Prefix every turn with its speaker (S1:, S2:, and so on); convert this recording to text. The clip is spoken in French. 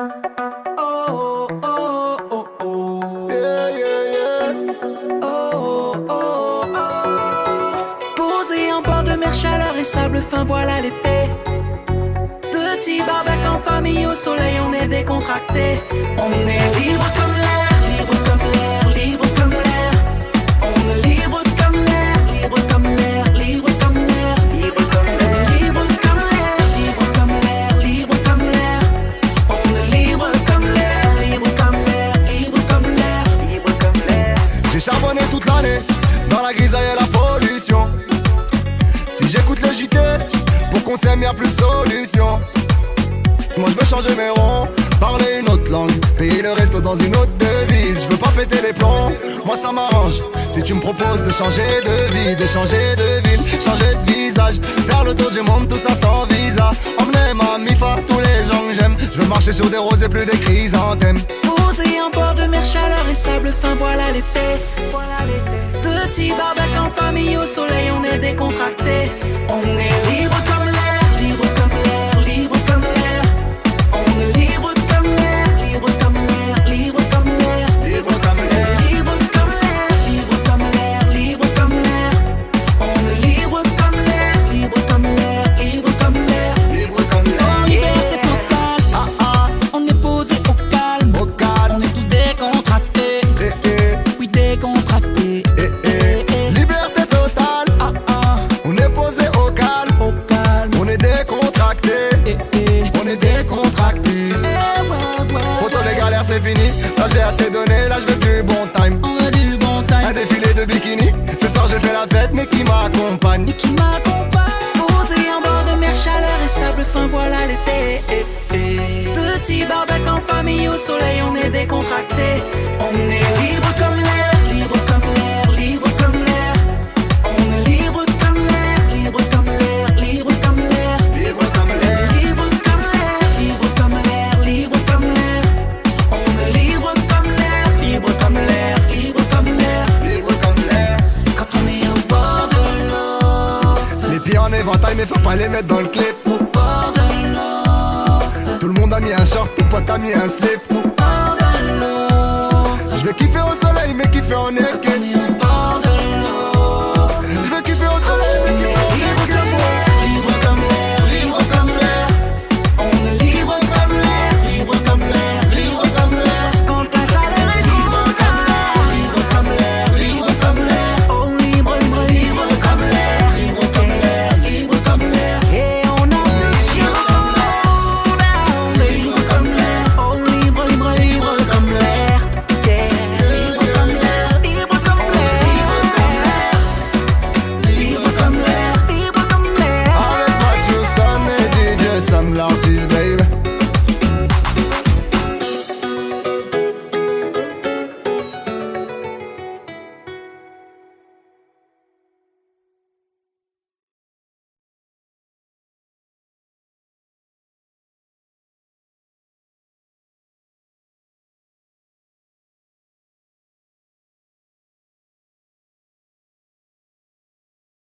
S1: Oh, oh, oh, oh. Yeah, yeah, yeah. Oh, oh, oh. Posé en bord de mer, chaleur et sable fin, voilà l'été. Petit barbecue en famille, au soleil, on est décontracté. On est libre comme l'air, libre comme l'air, libre comme l'air. On est libre comme l'air, libre comme l'air, libre comme l'air, libre comme l'air. Libre comme l'air, libre comme l'air, libre comme l'air. On est libre comme l'air, libre comme l'air, libre comme l'air, libre comme l'air.
S2: J'ai charbonné toute l'année, dans la grisaille et la pollution. Si j'écoute le JT, pour qu'on s'aime y'a plus de solution. Moi je veux changer mes ronds, parler une autre langue, payer le resto dans une autre devise. Je veux pas péter les plombs, moi ça m'arrange. Si tu me proposes de changer de vie, de changer de ville, changer de visage, faire le tour du monde, tout ça sans visa. Emmener ma mifa, tous les gens que j'aime. Je veux marcher sur des roses et plus des chrysanthèmes.
S1: Posé en bord de mer, chaleur et sable fin, voilà l'été. Petit barbecue en famille, au soleil, on est décontracté. On est libre comme l'air, libre comme l'air, libre comme l'air. On est libre comme l'air, libre comme l'air, libre comme l'air,
S2: Libre comme l'air.
S1: libre comme l'air, libre comme l'air, libre comme l'air. On est libre comme l'air, libre comme l'air, libre comme l'air.
S2: Libre comme l'air.
S1: En liberté totale,
S2: Ah ah,
S1: on est posé au calme.
S2: au calme.
S1: On est tous décontractés,
S2: Eh eh,
S1: oui décontractés.
S2: eh eh. Liberté totale,
S1: Ah ah,
S2: on est posé au calme.
S1: au calme.
S2: On est décontracté,
S1: Eh eh,
S2: on est décontracté.
S1: eh ouais ouais.
S2: Photo des galères c'est fini, là j'ai assez donné, là je veux du bon time.
S1: On veut du bon time.
S2: Un défilé de bikini, ce soir j'ai fait la fête mais qui m'accompagne.
S1: Et qui m'accompagne. Posé en bord de mer, chaleur et sable fin, voilà l'été. Eh, eh. Petit barbecue en famille, au soleil, on est décontracté. On est libre comme l'air, libre comme l'air, libre comme l'air. On est libre comme l'air, libre comme l'air, libre comme l'air.
S2: Libre comme l'air.
S1: Libre comme l'air, libre comme l'air, libre comme l'air. On est libre comme l'air, libre comme l'air, libre comme l'air.
S2: Libre comme l'air.
S1: Quand on est au bord de l'eau,
S2: Les pieds en éventail mais faut pas les mettre dans le clip.
S1: au bord de l'eau,
S2: Tout le monde a mis un short, ton pote a mis un slip.
S1: au bord de l'eau,
S2: Je vais kiffer au soleil mais kiffer en été.
S1: on est